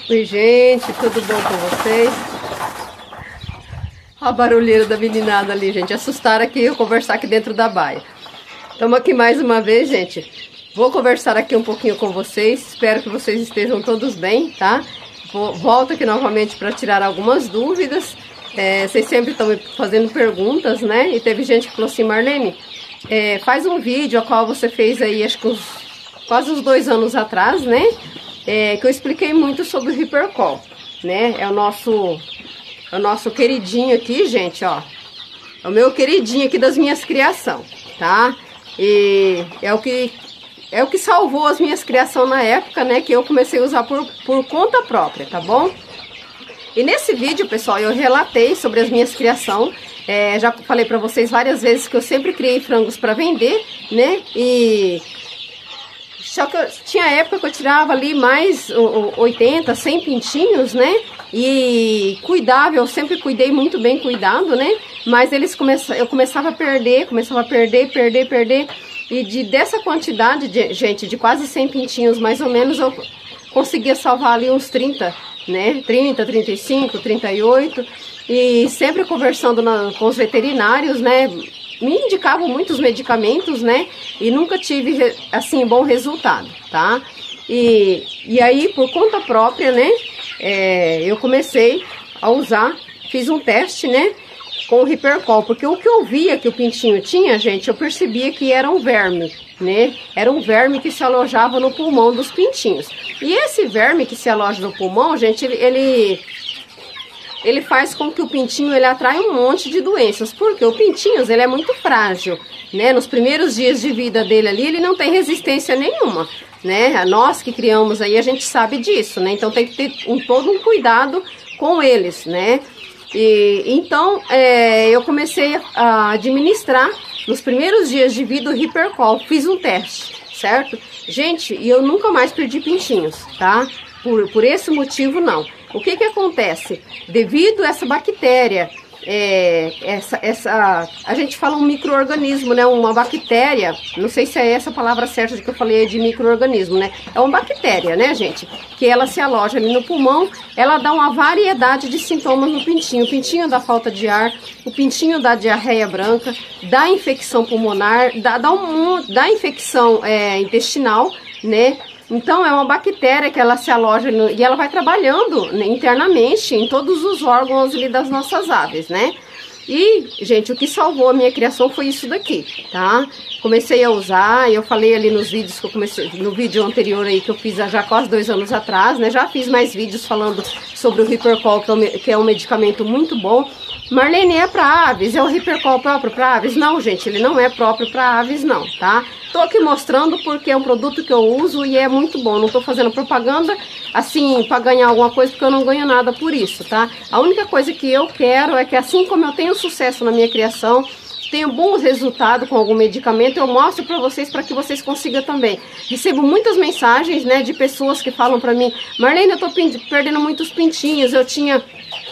Oi, gente, tudo bom com vocês? A barulheira da meninada ali, gente. Assustaram aqui eu conversar aqui dentro da baia. Estamos aqui mais uma vez, gente. Vou conversar aqui um pouquinho com vocês. Espero que vocês estejam todos bem, tá? Volto aqui novamente para tirar algumas dúvidas. Vocês sempre estão me fazendo perguntas, né? E teve gente que falou assim: Marlene, faz um vídeo a qual você fez aí, acho que quase uns 2 anos atrás, né? Que eu expliquei muito sobre o Hipercol, né? É o nosso queridinho aqui, gente, ó. É o meu queridinho aqui das minhas criações, tá? E é o que salvou as minhas criações na época, né? Que eu comecei a usar por conta própria, tá bom? E nesse vídeo, pessoal, eu relatei sobre as minhas criações. Já falei pra vocês várias vezes que eu sempre criei frangos pra vender, né? Só que tinha época que eu tirava ali mais 80, 100 pintinhos, né? E eu sempre cuidei muito bem cuidado, né? Mas eu começava a perder. E dessa quantidade, gente, de quase 100 pintinhos, mais ou menos, eu conseguia salvar ali uns 30, né? 30, 35, 38. E sempre conversando com os veterinários, né? Me indicavam muitos medicamentos, né? E nunca tive, assim, bom resultado, tá? E aí, por conta própria, né? Eu comecei a usar, fiz um teste, né? Com o Hipercol, porque o que eu via que o pintinho tinha, gente, eu percebia que era um verme, né? Era um verme que se alojava no pulmão dos pintinhos. E esse verme que se aloja no pulmão, gente, ele faz com que o pintinho ele atraia um monte de doenças, porque o pintinho ele é muito frágil, né? Nos primeiros dias de vida dele ali, ele não tem resistência nenhuma, né? Nós que criamos aí, a gente sabe disso, né? Então tem que ter todo um cuidado com eles, né? Então, eu comecei a administrar nos primeiros dias de vida o Hipercol, fiz um teste, certo? Gente, e eu nunca mais perdi pintinhos, tá? Por esse motivo, não. O que acontece? Devido a essa bactéria, a gente fala um micro-organismo, né? Uma bactéria, não sei se é essa a palavra certa de que eu falei de micro-organismo, né? É uma bactéria, né, gente? Que ela se aloja ali no pulmão, ela dá uma variedade de sintomas no pintinho. O pintinho dá falta de ar, o pintinho dá diarreia branca, dá infecção pulmonar, dá infecção intestinal, né? Então, é uma bactéria que ela se aloja e ela vai trabalhando, né, internamente em todos os órgãos ali das nossas aves, né? E, gente, o que salvou a minha criação foi isso daqui, tá? Comecei a usar, eu falei ali nos vídeos que eu comecei, no vídeo anterior aí que eu fiz já quase 2 anos atrás, né? Já fiz mais vídeos falando sobre o Hipercol, que é um medicamento muito bom. Marlene, é para aves? É o Hipercol próprio para aves? Não, gente, ele não é próprio para aves, não, tá? Tô aqui mostrando porque é um produto que eu uso e é muito bom. Não tô fazendo propaganda, assim, para ganhar alguma coisa, porque eu não ganho nada por isso, tá? A única coisa que eu quero é que, assim como eu tenho sucesso na minha criação, tenho bons resultados com algum medicamento, eu mostro para que vocês consigam também. Recebo muitas mensagens, né, de pessoas que falam para mim: Marlene, eu tô perdendo muitos pintinhos, eu tinha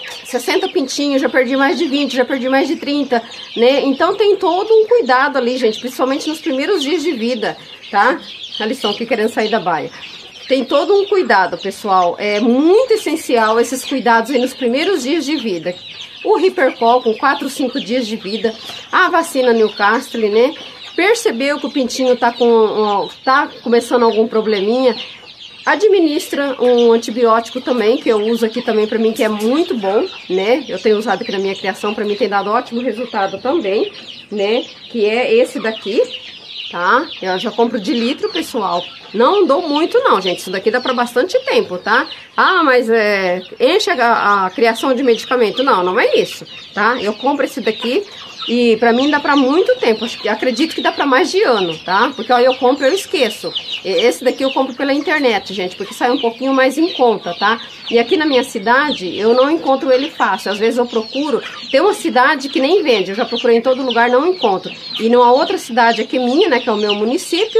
60 pintinhos, já perdi mais de 20, já perdi mais de 30, né? Então tem todo um cuidado ali, gente, principalmente nos primeiros dias de vida, tá? Eles estão aqui querendo sair da baia. Tem todo um cuidado, pessoal. É muito essencial esses cuidados aí nos primeiros dias de vida. O Hipercol com 4, 5 dias de vida, a vacina Newcastle, né? Percebeu que o pintinho tá começando algum probleminha, administra um antibiótico também, que eu uso aqui também pra mim, que é muito bom, né? Eu tenho usado aqui na minha criação, pra mim tem dado ótimo resultado também, né? Que é esse daqui, tá? Eu já compro de litro, pessoal. Não dou muito não, gente. Isso daqui dá pra bastante tempo, tá? Ah, mas enche a criação de medicamento. Não, não é isso, tá? Eu compro esse daqui e pra mim dá pra muito tempo. Acredito que dá pra mais de ano, tá? Porque ó, eu compro e eu esqueço. Esse daqui eu compro pela internet, gente, porque sai um pouquinho mais em conta, tá? E aqui na minha cidade eu não encontro ele fácil. Às vezes eu procuro. Tem uma cidade que nem vende. Eu já procurei em todo lugar, não encontro. E numa outra cidade aqui minha, né, que é o meu município,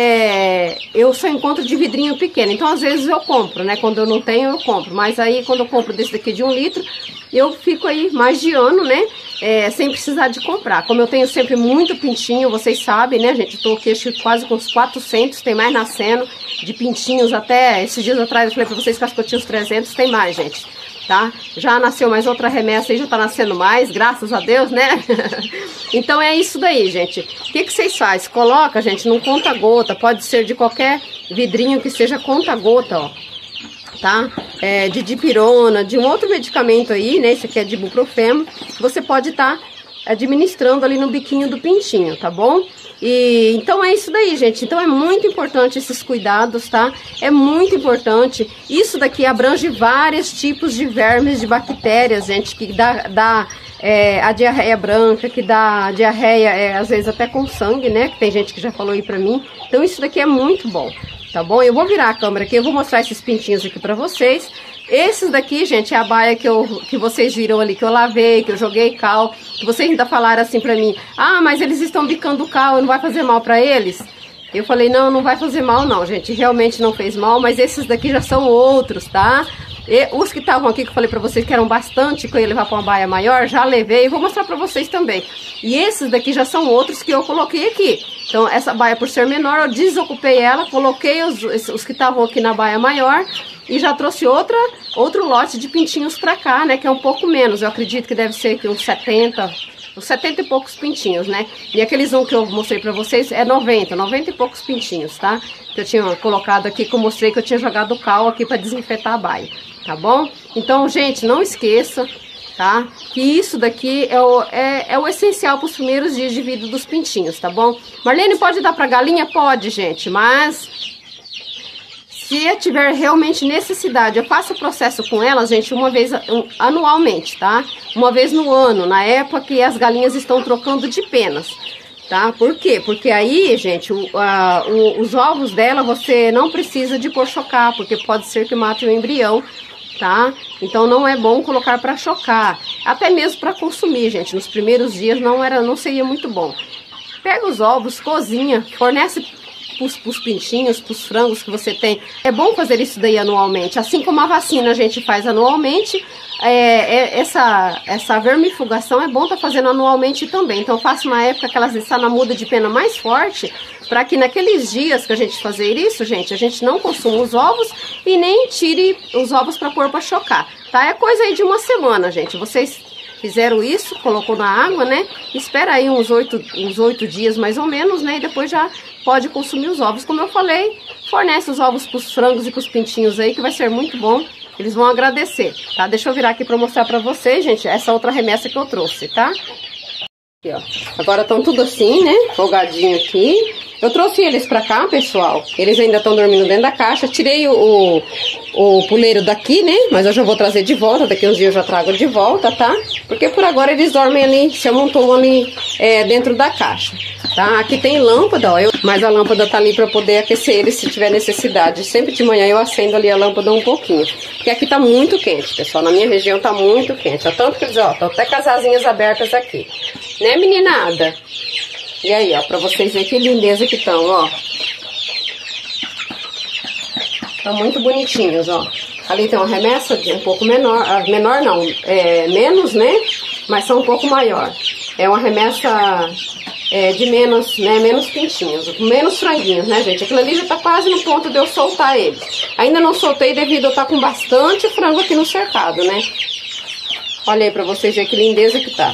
eu só encontro de vidrinho pequeno. Então às vezes eu compro, né? Quando eu não tenho, eu compro. Mas aí quando eu compro desse daqui de 1 litro, eu fico aí mais de ano, né? sem precisar de comprar. Como eu tenho sempre muito pintinho, vocês sabem, né, gente? Eu tô aqui acho que quase com uns 400, tem mais nascendo de pintinhos. Até esses dias atrás eu falei pra vocês que acho que eu tinha uns 300, tem mais, gente. Tá? Já nasceu mais outra remessa aí, já tá nascendo mais, graças a Deus, né? Então é isso daí, gente. O que vocês fazem? Coloca, gente, num conta-gota, pode ser de qualquer vidrinho que seja conta-gota, ó. Tá? De dipirona, de um outro medicamento aí, né? Esse aqui é de ibuprofeno. Você pode estar administrando ali no biquinho do pintinho, tá bom? E então é isso daí, gente. Então é muito importante esses cuidados, tá? É muito importante. Isso daqui abrange vários tipos de vermes, de bactérias, gente, que dá a diarreia branca, que dá diarreia, às vezes até com sangue, né? Que tem gente que já falou aí pra mim. Então isso daqui é muito bom, tá bom? Eu vou virar a câmera aqui, eu vou mostrar esses pintinhos aqui pra vocês. Esses daqui, gente, é a baia que vocês viram ali, que eu lavei, que eu joguei cal. Que vocês ainda falaram assim pra mim, ah, mas eles estão bicando o cal, não vai fazer mal pra eles? Eu falei, não, não vai fazer mal não, gente, realmente não fez mal, mas esses daqui já são outros, tá? E os que estavam aqui, que eu falei pra vocês que eram bastante, que eu ia levar pra uma baia maior, já levei e vou mostrar pra vocês também. E esses daqui já são outros que eu coloquei aqui. Então, essa baia, por ser menor, eu desocupei ela, coloquei os que estavam aqui na baia maior e já trouxe outro lote de pintinhos pra cá, né, que é um pouco menos. Eu acredito que deve ser que uns 70 e poucos pintinhos, né? E aqueles que eu mostrei pra vocês é 90 e poucos pintinhos, tá? Que eu tinha colocado aqui, que eu mostrei que eu tinha jogado cal aqui pra desinfetar a baia, tá bom? Então, gente, não esqueça, tá? Que isso daqui é o essencial para os primeiros dias de vida dos pintinhos, tá bom? Marlene, pode dar pra galinha? Pode, gente, mas se tiver realmente necessidade, eu faço o processo com elas, gente, uma vez anualmente, tá? Uma vez no ano, na época que as galinhas estão trocando de penas, tá? Por quê? Porque aí, gente, os ovos dela você não precisa de pôr chocar, porque pode ser que mate o embrião, tá? Então não é bom colocar para chocar, até mesmo para consumir, gente. Nos primeiros dias não seria muito bom. Pega os ovos, cozinha, fornece pros pintinhos, pros frangos que você tem. É bom fazer isso daí anualmente, assim como a vacina a gente faz anualmente. Essa vermifugação é bom estar fazendo anualmente também. Então eu faço uma época que elas estão na muda de pena mais forte, para que naqueles dias que a gente fazer isso, gente, a gente não consuma os ovos e nem tire os ovos para pôr para chocar, tá? É coisa aí de uma semana, gente. Vocês fizeram isso, colocou na água, né? Espera aí uns 8 dias mais ou menos, né? E depois já pode consumir os ovos. Como eu falei, fornece os ovos para os frangos e para os pintinhos aí, que vai ser muito bom. Eles vão agradecer, tá? Deixa eu virar aqui para mostrar para vocês, gente, essa outra remessa que eu trouxe, tá? Aqui, ó. Agora estão tudo assim, né? Folgadinho aqui. Eu trouxe eles pra cá, pessoal. Eles ainda estão dormindo dentro da caixa. Tirei o puleiro daqui, né? Mas eu já vou trazer de volta. Daqui uns dias eu já trago de volta, tá? Porque por agora eles dormem ali, se amontoam ali dentro da caixa, tá? Aqui tem lâmpada, ó. Mas a lâmpada tá ali pra poder aquecer eles se tiver necessidade. Sempre de manhã eu acendo ali a lâmpada um pouquinho. Porque aqui tá muito quente, pessoal. Na minha região tá muito quente. Ó, tanto que eles, ó, estão até com as asinhas abertas aqui. Né, meninada? E aí, ó, pra vocês verem que lindeza que estão, ó. Estão muito bonitinhos, ó. Ali tem uma remessa de um pouco menor, menor não, menos, né? Mas são um pouco maior. É uma remessa de menos, né? Menos pintinhos, menos franguinhos, né, gente? Aquilo ali já tá quase no ponto de eu soltar eles. Ainda não soltei devido a eu estar com bastante frango aqui no cercado, né? Olha aí pra vocês verem que lindeza que tá.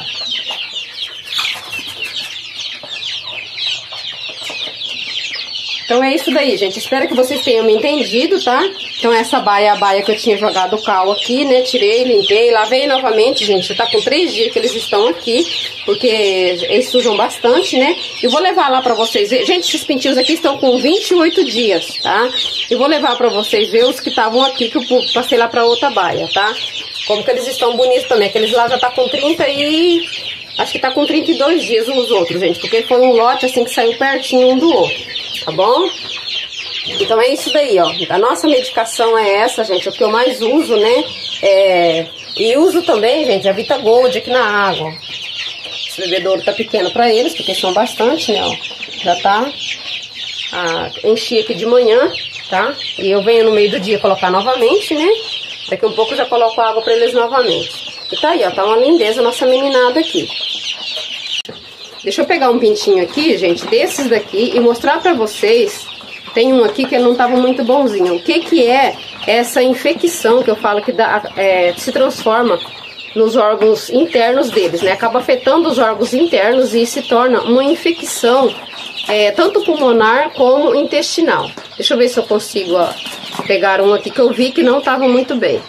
Então é isso daí, gente. Espero que vocês tenham me entendido, tá? Então essa baia é a baia que eu tinha jogado o cal aqui, né? Tirei, limpei, lavei novamente, gente. Já tá com 3 dias que eles estão aqui, porque eles sujam bastante, né? Eu vou levar lá pra vocês ver. Gente, esses pintinhos aqui estão com 28 dias, tá? Eu vou levar pra vocês ver os que estavam aqui, que eu passei lá pra outra baia, tá? Como que eles estão bonitos também. Aqueles lá já tá com 30 e... acho que tá com 32 dias os outros, gente. Porque foi um lote assim que saiu pertinho um do outro. Tá bom? Então é isso daí, ó. A nossa medicação é essa, gente. É o que eu mais uso, né? E uso também, gente, a Vita Gold aqui na água. Esse bebedouro tá pequeno pra eles, porque são bastante, né? Ó. Já tá. Enchi aqui de manhã, tá? E eu venho no meio do dia colocar novamente, né? Daqui a um pouco eu já coloco água pra eles novamente. E tá aí, ó, tá uma lindeza a nossa meninada aqui. Deixa eu pegar um pintinho aqui, gente, desses daqui e mostrar pra vocês. Tem um aqui que não tava muito bonzinho. O que que é essa infecção que eu falo que dá, se transforma nos órgãos internos deles, né? Acaba afetando os órgãos internos e se torna uma infecção, tanto pulmonar como intestinal. Deixa eu ver se eu consigo, ó, pegar um aqui que eu vi que não tava muito bem.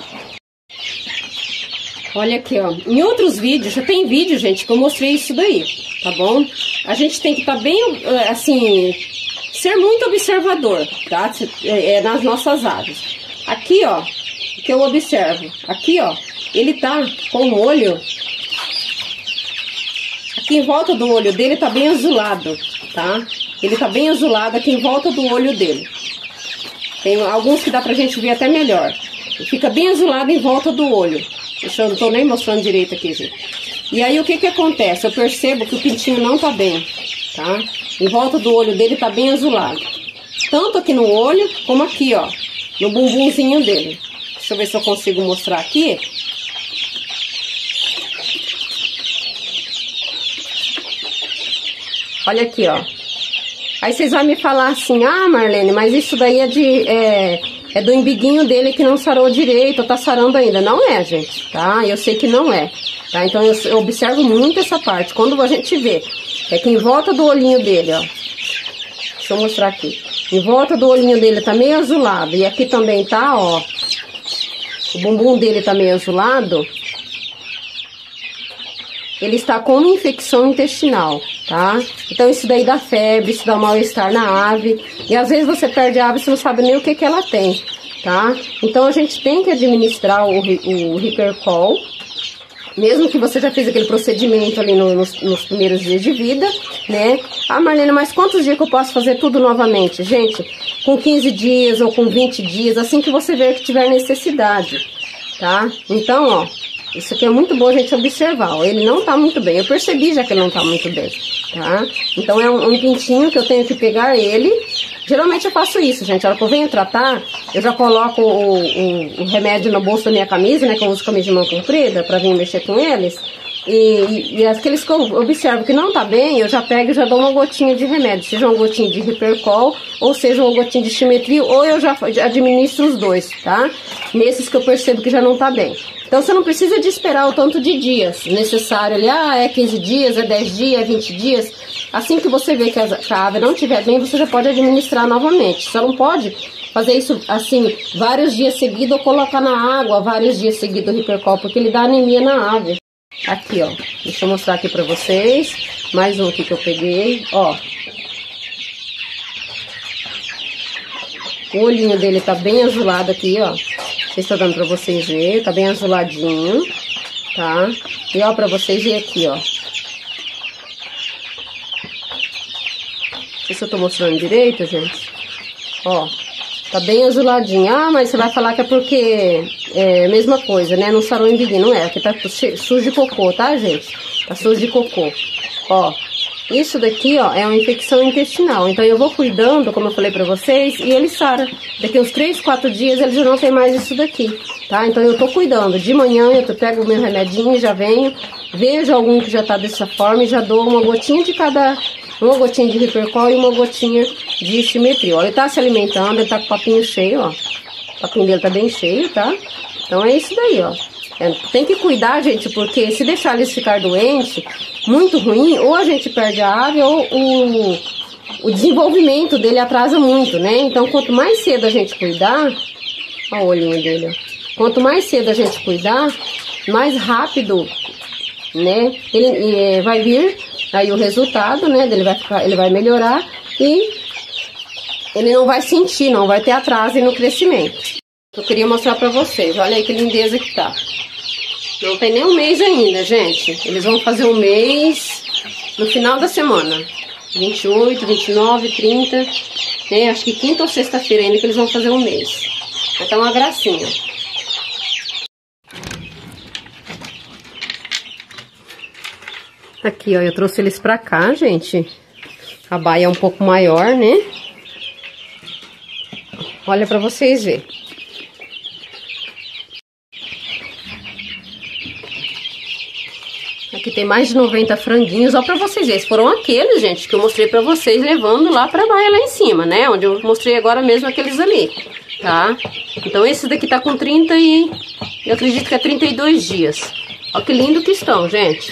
Olha aqui, ó. Em outros vídeos, já tem vídeo, gente, que eu mostrei isso daí, tá bom? A gente tem que estar bem, assim, ser muito observador, tá? Nas nossas aves. Aqui, ó, o que eu observo. Aqui, ó, ele tá com o olho. Aqui em volta do olho dele tá bem azulado, tá? Ele tá bem azulado aqui em volta do olho dele. Tem alguns que dá pra gente ver até melhor. Fica bem azulado em volta do olho. Deixa eu, não tô nem mostrando direito aqui, gente. E aí o que que acontece? Eu percebo que o pintinho não tá bem, tá? Em volta do olho dele tá bem azulado. Tanto aqui no olho, como aqui, ó. No bumbumzinho dele. Deixa eu ver se eu consigo mostrar aqui. Olha aqui, ó. Aí vocês vão me falar assim, ah, Marlene, mas isso daí é do umbiguinho dele que não sarou direito, ou tá sarando ainda. Não é, gente, tá? Eu sei que não é, tá? Então eu observo muito essa parte. Quando a gente vê, que em volta do olhinho dele, ó. Deixa eu mostrar aqui. Em volta do olhinho dele tá meio azulado. E aqui também tá, ó. O bumbum dele tá meio azulado. Ele está com uma infecção intestinal, tá? Então isso daí dá febre, isso dá mal-estar na ave. E às vezes você perde a ave e você não sabe nem o que ela tem, tá? Então a gente tem que administrar o Ripercol. Mesmo que você já fez aquele procedimento ali nos primeiros dias de vida, né? Ah, Marlene, mas quantos dias que eu posso fazer tudo novamente? Gente, com 15 dias ou com 20 dias, assim que você ver que tiver necessidade, tá? Então, ó, isso aqui é muito bom a gente observar, ó. Ele não tá muito bem, eu percebi já que ele não tá muito bem, tá? Então é um pintinho que eu tenho que pegar ele. Geralmente eu faço isso, gente. A hora que eu venho tratar, eu já coloco o remédio no bolso da minha camisa, né? Que eu uso camisa de mão comprida pra vir mexer com eles. E aqueles que eu observo que não tá bem, eu já pego e já dou uma gotinha de remédio. Seja uma gotinha de Ripercol, ou seja uma gotinha de Chimetril, ou eu já administro os dois, tá? Nesses que eu percebo que já não tá bem. Então você não precisa de esperar o tanto de dias necessário ali. Ah, é 15 dias, é 10 dias, é 20 dias. Assim que você vê que a ave não estiver bem, você já pode administrar novamente. Você não pode fazer isso assim vários dias seguidos ou colocar na água vários dias seguidos o Ripercol, porque ele dá anemia na ave. Aqui, ó. Deixa eu mostrar aqui pra vocês. Mais um aqui que eu peguei, ó. O olhinho dele tá bem azulado aqui, ó. Não sei se tá dando pra vocês verem. Tá bem azuladinho, tá? E ó, pra vocês verem aqui, ó. Não sei se eu tô mostrando direito, gente. Ó. Tá bem azuladinho. Ah, mas você vai falar que é porque é a mesma coisa, né? Não sarou em biguinho. Não é, aqui tá sujo de cocô, tá, gente? Tá sujo de cocô. Ó, isso daqui, ó, é uma infecção intestinal. Então eu vou cuidando, como eu falei pra vocês, e ele sara. Daqui uns 3, 4 dias ele já não tem mais isso daqui, tá? Então eu tô cuidando. De manhã eu pego o meu remedinho e já venho, vejo algum que já tá dessa forma e já dou uma gotinha de cada... Uma gotinha de Ripercol e uma gotinha de Chimetril. Ó, ele tá se alimentando, ele tá com o papinho cheio, ó. O papinho dele tá bem cheio, tá? Então é isso daí, ó. Tem que cuidar, gente, porque se deixar eles ficar doentes, muito ruim, ou a gente perde a ave, ou o desenvolvimento dele atrasa muito, né? Então quanto mais cedo a gente cuidar, ó o olhinho dele, ó. Quanto mais cedo a gente cuidar, mais rápido, né? Ele vai vir... Aí o resultado, né, ele vai melhorar e ele não vai sentir, não vai ter atraso no crescimento. Eu queria mostrar pra vocês, olha aí que lindeza que tá. Não tem nem um mês ainda, gente. Eles vão fazer um mês no final da semana. 28, 29, 30, né, acho que quinta ou sexta-feira ainda que eles vão fazer um mês. Vai tá uma gracinha. Aqui, ó, eu trouxe eles pra cá, gente. A baia é um pouco maior, né? Olha pra vocês verem. Aqui tem mais de 90 franguinhos, ó, pra vocês verem. Foram aqueles, gente, que eu mostrei pra vocês levando lá pra baia lá em cima, né? Onde eu mostrei agora mesmo aqueles ali, tá? Então esse daqui tá com 30 e... eu acredito que é 32 dias. Ó que lindo que estão, gente.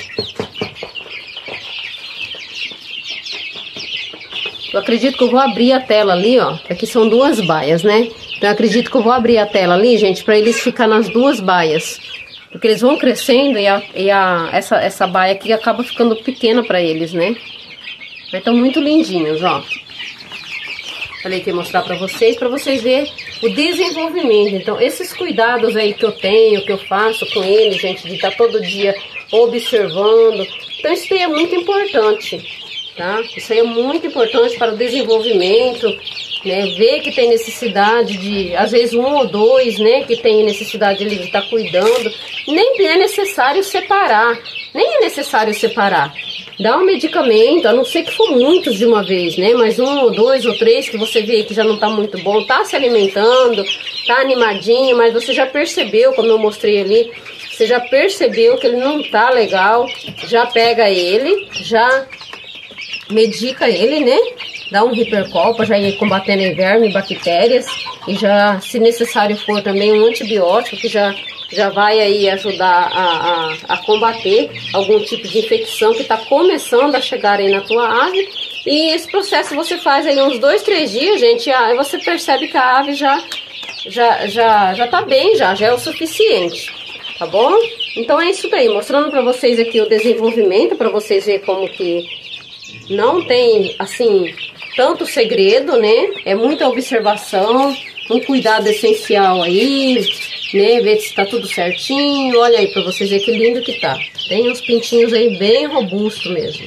Eu acredito que eu vou abrir a tela ali, ó. Aqui são duas baias, né? Então eu acredito que eu vou abrir a tela ali, gente, pra eles ficar nas duas baias. Porque eles vão crescendo e essa baia aqui acaba ficando pequena pra eles, né? Mas estão muito lindinhos, ó. Falei que ia mostrar pra vocês verem o desenvolvimento. Então, esses cuidados aí que eu tenho, que eu faço com eles, gente, de estar todo dia observando. Então, isso aí é muito importante, tá? Isso aí é muito importante para o desenvolvimento, né? Ver que tem necessidade de, às vezes, 1 ou 2, né? Que tem necessidade de estar cuidando. Nem é necessário separar. Nem é necessário separar. Dá um medicamento, a não ser que for muitos de uma vez, né? Mas 1 ou 2 ou 3 que você vê que já não tá muito bom, tá se alimentando, tá animadinho, mas você já percebeu, como eu mostrei ali, você já percebeu que ele não tá legal, já pega ele, já medica ele, né? Dá um Hipercol para já ir combatendo vermes e bactérias, e já, se necessário for, também um antibiótico que já vai aí ajudar a combater algum tipo de infecção que está começando a chegar aí na tua ave. E esse processo você faz aí uns 2, 3 dias, gente, aí você percebe que a ave já tá bem, já é o suficiente, tá bom? Então é isso daí, mostrando para vocês aqui o desenvolvimento, para vocês verem como que não tem, assim, tanto segredo, né? É muita observação, um cuidado essencial aí, né, ver se tá tudo certinho. Olha aí pra vocês verem que lindo que tá. Tem uns pintinhos aí bem robustos mesmo.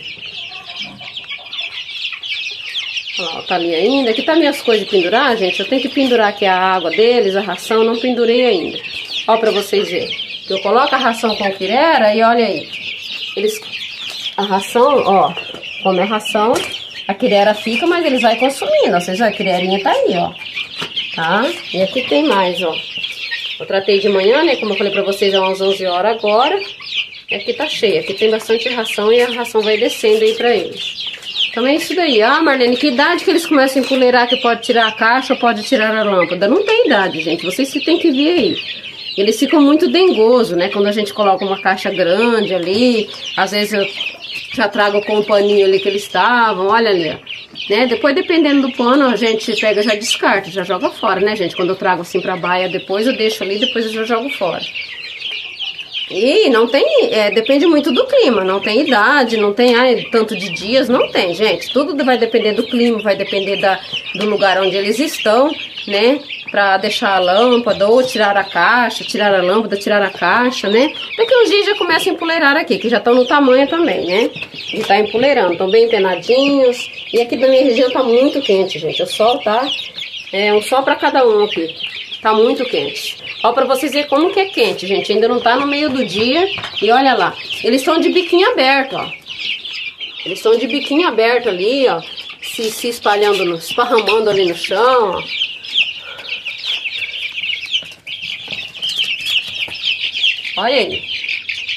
Olha lá, tá ali ainda. Aqui tá minhas coisas de pendurar, gente. Eu tenho que pendurar aqui a água deles, a ração, não pendurei ainda. Ó pra vocês verem. Eu coloco a ração com a quirera e olha aí. A ração, ó, come a ração, a quirera fica, mas eles vão consumindo. Ó, vocês verem, a quirerinha tá aí, ó. Tá? E aqui tem mais, ó. Eu tratei de manhã, né? Como eu falei pra vocês, é umas 11 horas agora. E aqui tá cheio. Aqui tem bastante ração e a ração vai descendo aí pra eles. Então é isso daí. Ah, Marlene, que idade que eles começam a empoleirar que pode tirar a caixa ou pode tirar a lâmpada? Não tem idade, gente. Vocês que tem que ver aí. Eles ficam muito dengosos, né? Quando a gente coloca uma caixa grande ali. Às vezes eu já trago com o paninho ali que eles estavam. Olha ali, ó. Né? Depois, dependendo do pano, a gente pega, já descarta, já joga fora, né, gente? Quando eu trago assim pra baia, depois eu deixo ali, depois eu já jogo fora. E não tem, depende muito do clima, não tem idade, não tem tanto de dias, não tem, gente. Tudo vai depender do clima, vai depender do lugar onde eles estão, né? Pra deixar a lâmpada, ou tirar a caixa, tirar a lâmpada, tirar a caixa, né? Daqui uns dias já começa a empoleirar aqui, que já estão no tamanho também, né? E tá empoleirando, estão bem penadinhos. E aqui da minha região tá muito quente, gente. O sol tá, um sol pra cada um aqui. Tá muito quente. Ó, pra vocês verem como que é quente, gente. Ainda não tá no meio do dia. E olha lá, eles estão de biquinho aberto, ó. Eles estão de biquinho aberto ali, ó. Se espalhando, esparramando ali no chão, ó. Olha aí.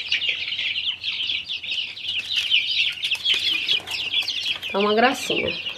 Tá uma gracinha.